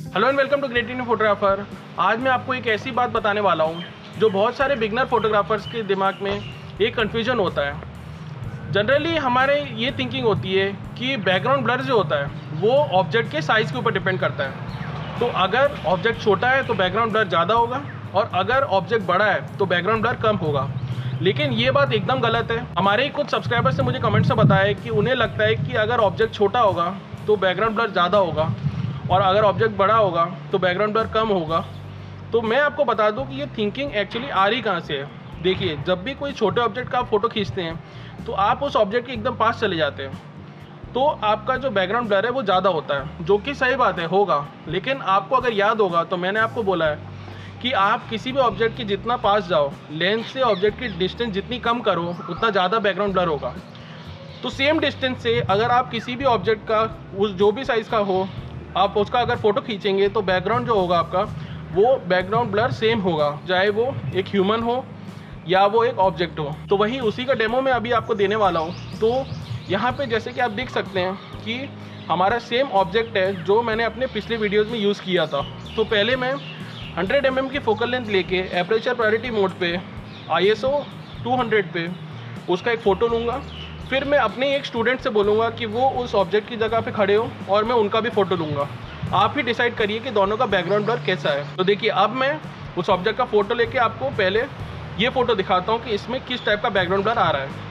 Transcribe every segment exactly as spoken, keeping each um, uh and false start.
Hello and welcome to great Indian photographer. आज मैं आपको एक ऐसी बात बताने वाला हूँ जो बहुत सारे बिगनर फोटोग्राफर्स के दिमाग में एक कन्फ्यूजन होता है। जनरली हमारे ये थिंकिंग होती है कि बैकग्राउंड ब्लर जो होता है वो ऑब्जेक्ट के साइज़ के ऊपर डिपेंड करता है। तो अगर ऑब्जेक्ट छोटा है तो बैकग्राउंड ब्लर ज़्यादा होगा और अगर ऑब्जेक्ट बड़ा है तो बैकग्राउंड ब्लर कम होगा। लेकिन ये बात एकदम गलत है। हमारे ही कुछ सब्सक्राइबर्स ने मुझे कमेंट से बताया कि उन्हें लगता है कि अगर ऑब्जेक्ट छोटा होगा तो बैकग्राउंड ब्लर ज़्यादा होगा और अगर ऑब्जेक्ट बड़ा होगा तो बैकग्राउंड ब्लर कम होगा। तो मैं आपको बता दूं कि ये थिंकिंग एक्चुअली आ रही कहाँ से है। देखिए, जब भी कोई छोटे ऑब्जेक्ट का आप फ़ोटो खींचते हैं तो आप उस ऑब्जेक्ट के एकदम पास चले जाते हैं, तो आपका जो बैकग्राउंड ब्लर है वो ज़्यादा होता है, जो कि सही बात है, होगा। लेकिन आपको अगर याद होगा तो मैंने आपको बोला है कि आप किसी भी ऑब्जेक्ट के जितना पास जाओ, लेंस से ऑब्जेक्ट की डिस्टेंस जितनी कम करो, उतना ज़्यादा बैकग्राउंड ब्लर होगा। तो सेम डिस्टेंस से अगर आप किसी भी ऑब्जेक्ट का उस जो भी साइज़ का हो, आप उसका अगर फ़ोटो खींचेंगे तो बैकग्राउंड जो होगा आपका वो बैकग्राउंड ब्लर सेम होगा, चाहे वो एक ह्यूमन हो या वो एक ऑब्जेक्ट हो। तो वही उसी का डेमो मैं अभी आपको देने वाला हूँ। तो यहाँ पे जैसे कि आप देख सकते हैं कि हमारा सेम ऑब्जेक्ट है जो मैंने अपने पिछले वीडियोज़ में यूज़ किया था। तो पहले मैं हंड्रेड एम एम की फोकल लेंथ लेके एपरेचर प्रायोरिटी मोड पे I S O two hundred पे उसका एक फ़ोटो लूँगा। फिर मैं अपने एक स्टूडेंट से बोलूँगा कि वो उस ऑब्जेक्ट की जगह पे खड़े हो और मैं उनका भी फ़ोटो लूँगा। आप ही डिसाइड करिए कि दोनों का बैकग्राउंड ब्लर कैसा है। तो देखिए, अब मैं उस ऑब्जेक्ट का फ़ोटो लेके आपको पहले ये फ़ोटो दिखाता हूँ कि इसमें किस टाइप का बैकग्राउंड ब्लर आ रहा है।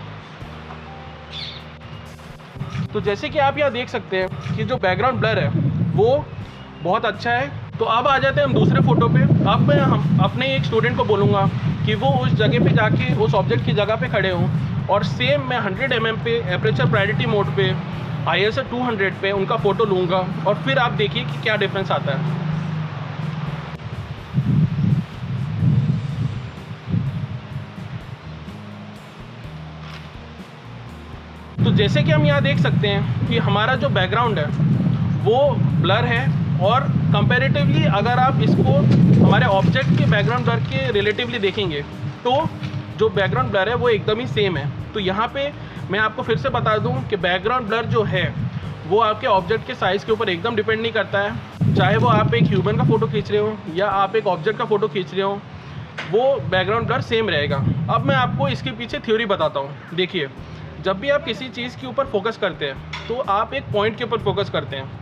तो जैसे कि आप यहाँ देख सकते हैं कि जो बैकग्राउंड ब्लर है वो बहुत अच्छा है। तो अब आ जाते हैं हम दूसरे फ़ोटो पे। अब मैं हम अपने एक स्टूडेंट को बोलूँगा कि वो उस जगह पे जाके उस ऑब्जेक्ट की जगह पे खड़े हों और सेम मैं हंड्रेड एम एम पे एपरेचर प्रायोरिटी मोड पे I S O two hundred पे उनका फ़ोटो लूँगा और फिर आप देखिए कि क्या डिफरेंस आता है। तो जैसे कि हम यहाँ देख सकते हैं कि हमारा जो बैकग्राउंड है वो ब्लर है और कंपैरेटिवली अगर आप इसको हमारे ऑब्जेक्ट के बैकग्राउंड ब्लर के रिलेटिवली देखेंगे तो जो बैकग्राउंड ब्लर है वो एकदम ही सेम है। तो यहाँ पे मैं आपको फिर से बता दूँ कि बैकग्राउंड ब्लर जो है वो आपके ऑब्जेक्ट के साइज़ के ऊपर एकदम डिपेंड नहीं करता है। चाहे वो आप एक ह्यूमन का फ़ोटो खींच रहे हो या आप एक ऑब्जेक्ट का फ़ोटो खींच रहे हो, वो बैकग्राउंड ब्लर सेम रहेगा। अब मैं आपको इसके पीछे थ्योरी बताता हूँ। देखिए, जब भी आप किसी चीज़ के ऊपर फोकस करते हैं तो आप एक पॉइंट के ऊपर फोकस करते हैं।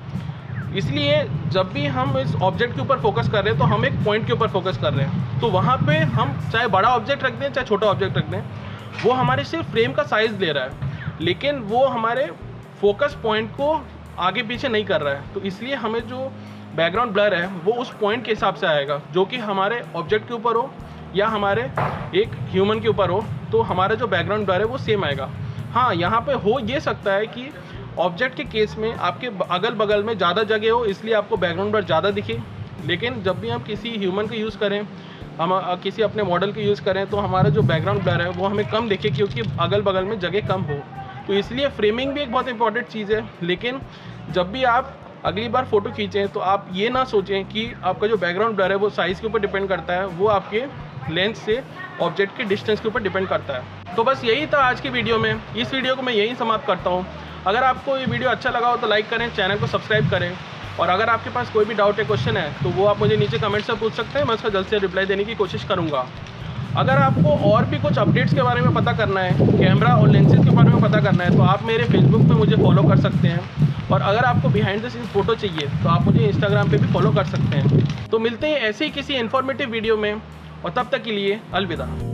इसलिए जब भी हम इस ऑब्जेक्ट के ऊपर फोकस कर रहे हैं तो हम एक पॉइंट के ऊपर फोकस कर रहे हैं। तो वहाँ पे हम चाहे बड़ा ऑब्जेक्ट रख दें चाहे छोटा ऑब्जेक्ट रख दें, वो हमारे सिर्फ फ्रेम का साइज़ ले रहा है, लेकिन वो हमारे फोकस पॉइंट को आगे पीछे नहीं कर रहा है। तो इसलिए हमें जो बैकग्राउंड ब्लर है वो उस पॉइंट के हिसाब से आएगा, जो कि हमारे ऑब्जेक्ट के ऊपर हो या हमारे एक ह्यूमन के ऊपर हो, तो हमारा जो बैकग्राउंड ब्लर है वो सेम आएगा। हाँ, यहाँ पे हो ये सकता है कि ऑब्जेक्ट के केस में आपके अगल बगल में ज़्यादा जगह हो इसलिए आपको बैकग्राउंड ब्लर ज़्यादा दिखे, लेकिन जब भी हम किसी ह्यूमन को यूज़ करें, हम किसी अपने मॉडल को यूज़ करें, तो हमारा जो बैकग्राउंड ब्लर है वो हमें कम दिखे क्योंकि अगल बगल में जगह कम हो। तो इसलिए फ्रेमिंग भी एक बहुत इंपॉर्टेंट चीज़ है। लेकिन जब भी आप अगली बार फ़ोटो खींचें तो आप ये ना सोचें कि आपका जो बैकग्राउंड ब्लर है वो साइज़ के ऊपर डिपेंड करता है, वो आपके लेंस से ऑब्जेक्ट के डिस्टेंस के ऊपर डिपेंड करता है। तो बस यही था आज की वीडियो में। इस वीडियो को मैं यहीं समाप्त करता हूँ। अगर आपको ये वीडियो अच्छा लगा हो तो लाइक करें, चैनल को सब्सक्राइब करें, और अगर आपके पास कोई भी डाउट या क्वेश्चन है तो वो आप मुझे नीचे कमेंट से पूछ सकते हैं। मैं उसका जल्द से रिप्लाई देने की कोशिश करूँगा। अगर आपको और भी कुछ अपडेट्स के बारे में पता करना है, कैमरा और लेंसेज के बारे में पता करना है, तो आप मेरे फेसबुक पे मुझे फॉलो कर सकते हैं। और अगर आपको बिहाइंड द सीन्स फ़ोटो चाहिए तो आप मुझे इंस्टाग्राम पे भी फॉलो कर सकते हैं। तो मिलते हैं ऐसे ही किसी इन्फॉर्मेटिव वीडियो में, और तब तक के लिए अलविदा।